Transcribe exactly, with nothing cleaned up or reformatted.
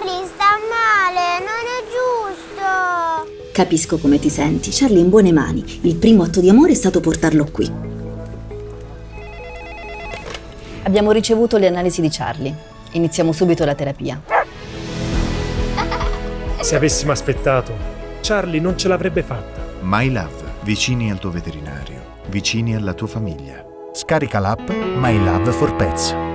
Charlie sta male, non è giusto. Capisco come ti senti. Charlie è in buone mani. Il primo atto di amore è stato portarlo qui. Abbiamo ricevuto le analisi di Charlie. Iniziamo subito la terapia. Se avessimo aspettato, Charlie non ce l'avrebbe fatta. My Love, vicini al tuo veterinario, vicini alla tua famiglia. Scarica l'app My Love for Pets.